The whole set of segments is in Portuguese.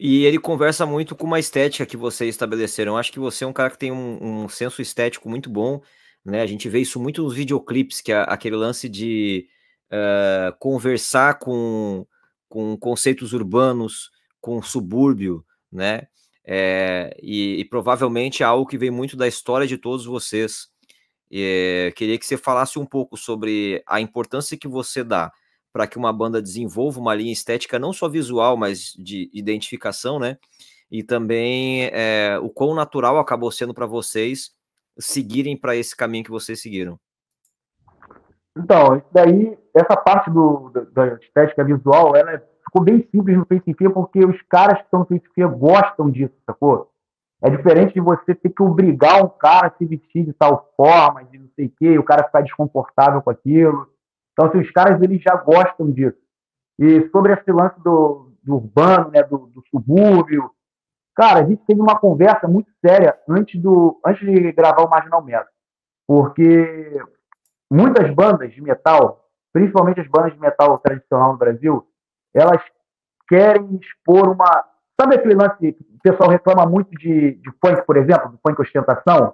E ele conversa muito com uma estética que vocês estabeleceram. Eu acho que você é um cara que tem um senso estético muito bom, né? A gente vê isso muito nos videoclipes, que é aquele lance de conversar com conceitos urbanos, com subúrbio, né? E provavelmente é algo que vem muito da história de todos vocês. Queria que você falasse um pouco sobre a importância que você dá para que uma banda desenvolva uma linha estética, não só visual, mas de identificação, né? E também o quão natural acabou sendo para vocês seguirem para esse caminho que vocês seguiram. Então, isso daí, essa parte da estética visual, ela ficou bem simples no Face Fear, porque os caras que estão no Face Fear gostam disso, sacou? É diferente de você ter que obrigar um cara a se vestir de tal forma, de não sei o quê, e o cara ficar desconfortável com aquilo. Então, assim, os caras eles já gostam disso. E sobre esse lance do urbano, né, do subúrbio, cara, a gente teve uma conversa muito séria antes de gravar o Marginal Metal, porque muitas bandas de metal, principalmente as bandas de metal tradicional no Brasil, elas querem expor uma. Sabe aquele lance que o pessoal reclama muito de funk, por exemplo, do funk ostentação?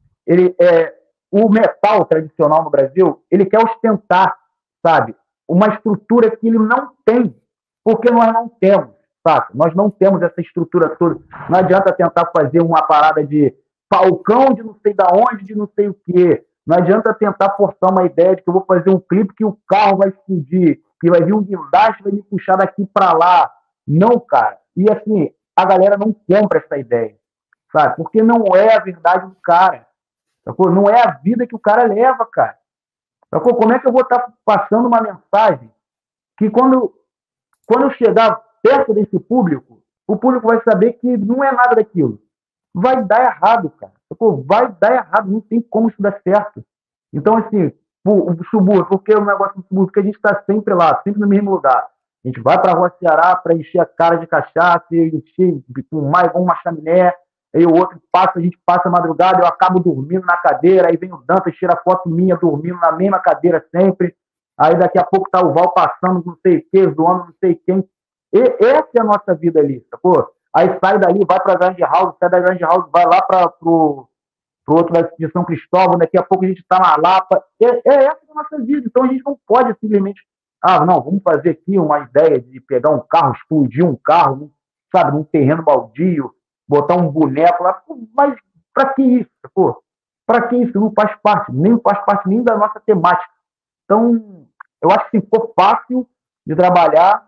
O metal tradicional no Brasil, ele quer ostentar, sabe? Uma estrutura que ele não tem, porque nós não temos, sabe? Nós não temos essa estrutura toda. Não adianta tentar fazer uma parada de falcão de não sei da onde, de não sei o quê. Não adianta tentar forçar uma ideia de que eu vou fazer um clipe que o carro vai explodir, que vai vir um guindaste e vai me puxar daqui para lá. Não, cara. E assim, a galera não compra essa ideia, sabe? Porque não é a verdade do cara. Sacou? Não é a vida que o cara leva, cara. Sacou? Como é que eu vou estar passando uma mensagem que quando eu chegar perto desse público, o público vai saber que não é nada daquilo. Vai dar errado, cara. Sacou? Vai dar errado, não tem como isso dar certo. Então, assim, o subúrbio, porque o negócio do subúrbio, porque a gente está sempre lá, sempre no mesmo lugar. A gente vai para a Rua Ceará para encher a cara de cachaça, encher com mais uma chaminé, aí o outro passa, a gente passa a madrugada, eu acabo dormindo na cadeira, aí vem o Dantas, tira foto minha dormindo na mesma cadeira sempre, aí daqui a pouco tá o Val passando não sei o que, zoando não sei quem. Essa é a nossa vida ali, sacou? Aí sai dali, vai para a Grande House, sai da Grande House, vai lá para o outro de São Cristóvão, daqui a pouco a gente está na Lapa. Essa a nossa vida, então a gente não pode simplesmente, não, vamos fazer aqui uma ideia de pegar um carro, explodir um carro, sabe, num terreno baldio, botar um boneco lá, mas para que isso, pô? Para que isso? Não faz parte nem da nossa temática. Então, eu acho que ficou fácil de trabalhar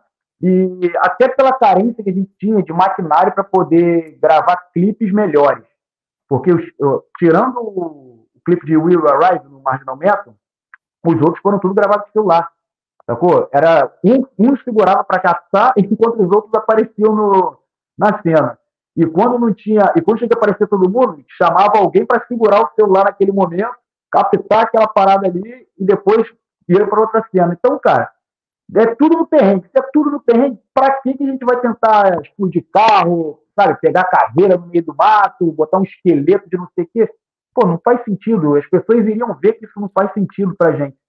e até pela carência que a gente tinha de maquinário para poder gravar clipes melhores. Porque tirando o clipe de Will Arrive no Marginal Metal, os outros foram tudo gravados com celular. Sacou? Era um segurava para captar enquanto os outros apareciam na cena. E quando tinha que aparecer todo mundo, chamava alguém para segurar o celular naquele momento, captar aquela parada ali e depois ir para outra cena. Então, cara, é tudo no terreno. Se é tudo no terreno, para que a gente vai tentar explodir carro, sabe, pegar caveira no meio do mato, botar um esqueleto de não sei o quê? Pô, não faz sentido. As pessoas iriam ver que isso não faz sentido pra gente.